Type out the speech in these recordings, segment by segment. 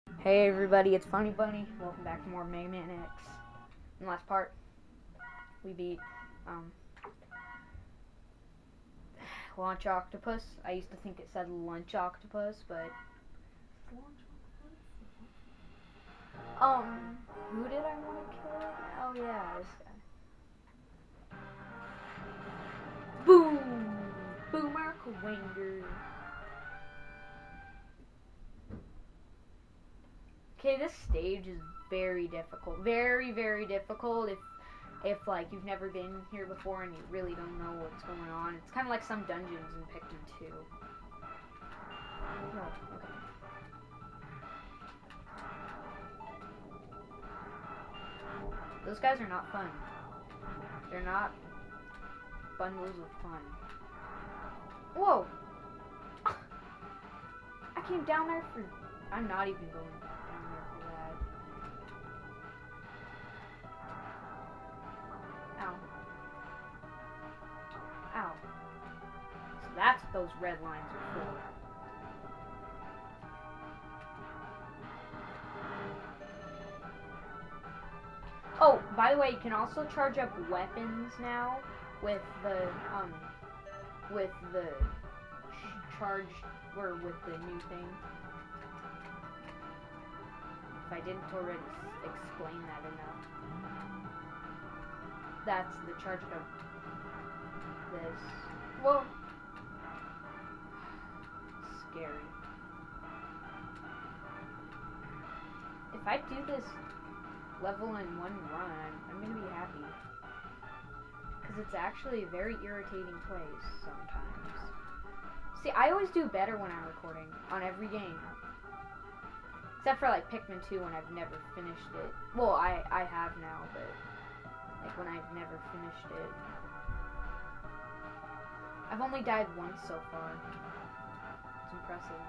Hey everybody, it's Funny Bunny. Welcome back to more Mega Man X. In the last part, we beat Launch Octopus. I used to think it said Lunch Octopus, but who did I want to kill? Oh yeah, this guy. Boom! Boomer Kuwanger. Okay, this stage is very difficult. Very, very difficult if like you've never been here before and you really don't know what's going on. It's kind of like some dungeons in Pikmin 2. No, okay. Those guys are not fun. They're not bundles of fun. Whoa! I came down there for... I'm not even going down there for that. Ow. Ow. So that's what those red lines are for. Oh, by the way, you can also charge up weapons now with the charge, or with the new thing. If I didn't already explain that enough. That's the charge of this. Whoa. Scary. If I do this level in one run, I'm gonna be happy. Because it's actually a very irritating place sometimes. See, I always do better when I'm recording on every game. Except for like Pikmin 2 when I've never finished it. Well, I have now, but like when I've never finished it. I've only died once so far. It's impressive.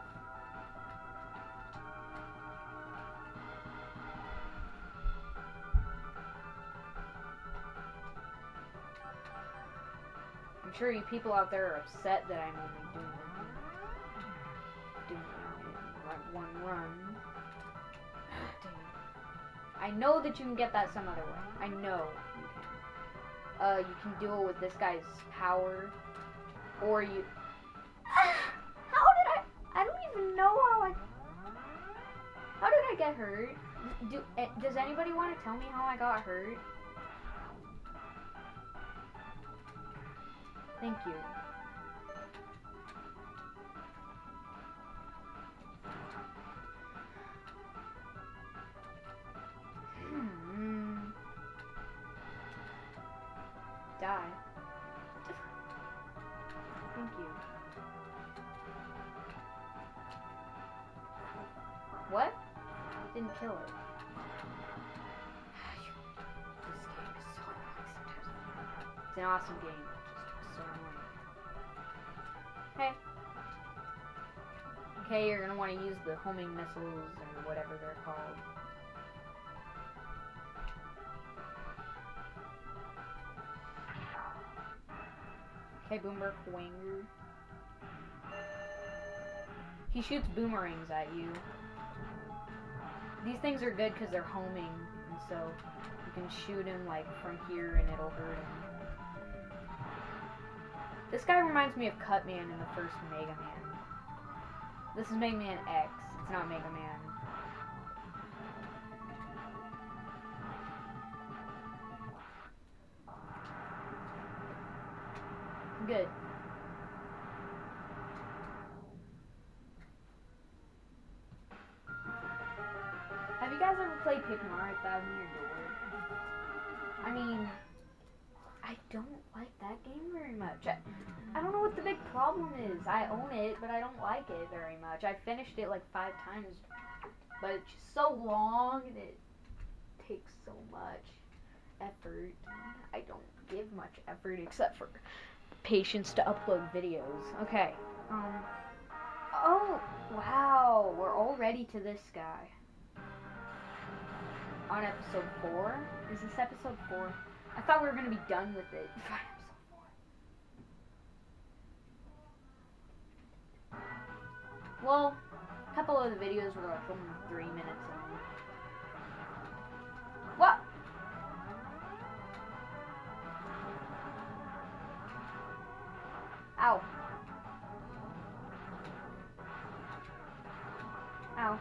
I'm sure you people out there are upset that I'm only doing it in one run. I know that you can get that some other way. I know you can. You can do it with this guy's power, or you. How did I don't even know how I. How did I get hurt? Does anybody want to tell me how I got hurt? Thank you. Die. Thank you. What? Didn't kill it. This game is so annoying sometimes. It's an awesome game. Just so annoying. Hey. Okay, you're gonna want to use the homing missiles or whatever they're called. Okay, Boomer Kuwanger. He shoots boomerangs at you. These things are good because they're homing, and so you can shoot him like from here and it'll hurt him. This guy reminds me of Cutman in the first Mega Man. This is Mega Man X, it's not Mega Man. Good. Have you guys ever played Pikmin 1000 Year Door? I mean, I don't like that game very much. I don't know what the big problem is. I own it, but I don't like it very much. I finished it like 5 times, but it's just so long and it takes so much effort. I don't give much effort except for patience to upload videos. Okay. Oh, wow. We're already to this guy. On episode 4? Is this episode 4? I thought we were going to be done with it by episode 4. Well, A couple of the videos were like only 3 minutes long. What? Ow. Ow.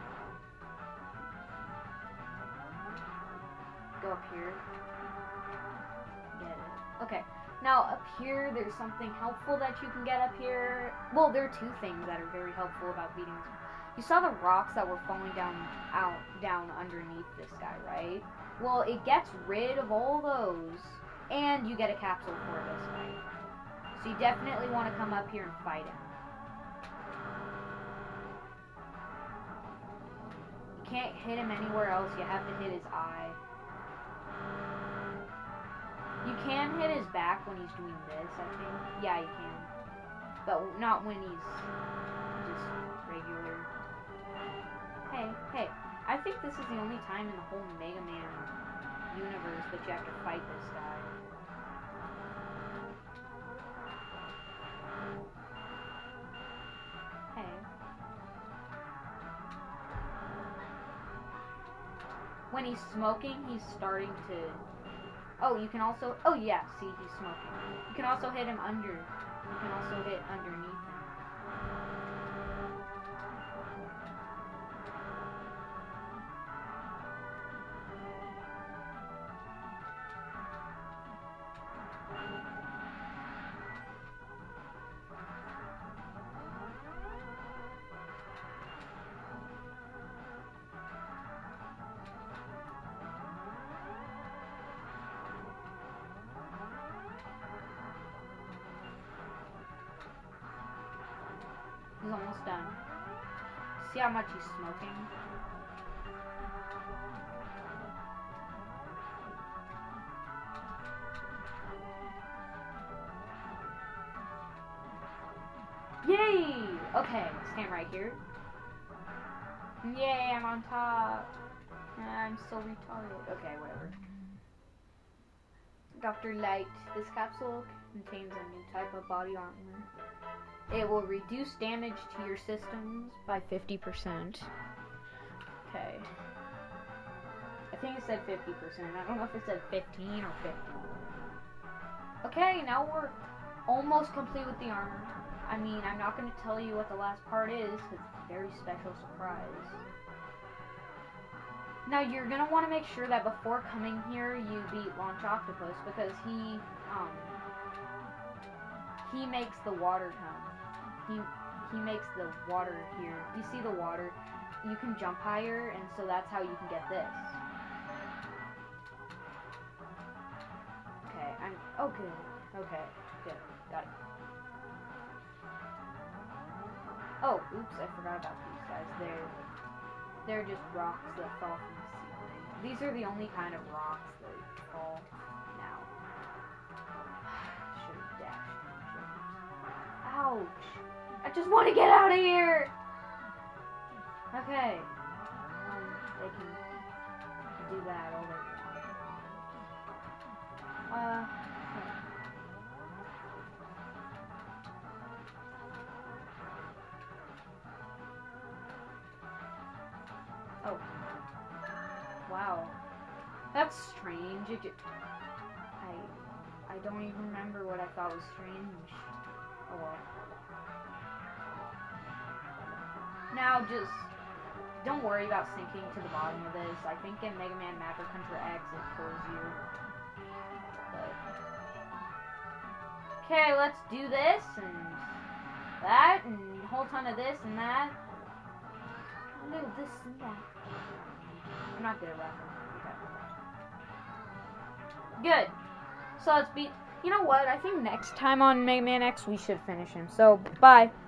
Go up here. Get it. Okay. Now, up here, there's something helpful that you can get up here. Well, there are two things that are very helpful about beating this. You saw the rocks that were falling down underneath this guy, right? Well, it gets rid of all those, and you get a capsule for this fight. So you definitely want to come up here and fight him. You can't hit him anywhere else. You have to hit his eye. You can hit his back when he's doing this, I think. Yeah, you can. But not when he's just regular. Hey. I think this is the only time in the whole Mega Man universe that you have to fight this guy. Hey. When he's smoking, he's starting to... Oh, you can also... Oh, yeah, see, he's smoking. You can also hit him under. You can also hit underneath him. He's almost done. See how much he's smoking? Yay! Okay, stand right here. Yay, I'm on top. I'm so retarded. Okay, whatever. Dr. Light. This capsule contains a new type of body armor. It will reduce damage to your systems by 50%. Okay. I think it said 50%. I don't know if it said 15 or 50. Okay, now we're almost complete with the armor. I mean, I'm not going to tell you what the last part is, because it's a very special surprise. Now, you're going to want to make sure that before coming here, you beat Launch Octopus, because he makes the water come. He makes the water here. You see the water? You can jump higher, and so that's how you can get this. Okay, oh, good. Okay, good. Got it. Oh, oops, I forgot about these guys. They're just rocks that fall from the ceiling. These are the only kind of rocks that fall now. Should've dashed. Ouch! I just want to get out of here! Okay. They can do that all they want. Oh. Wow. That's strange. I don't even remember what I thought was strange. Oh well. Now just don't worry about sinking to the bottom of this. I think in Mega Man Maverick Hunter X it pulls you. But okay, let's do this and that and a whole ton of this and that. A little this and that. I'm not good at rapping. Okay. Good. So let's beat. You know what? I think next time on Mega Man X we should finish him. So bye.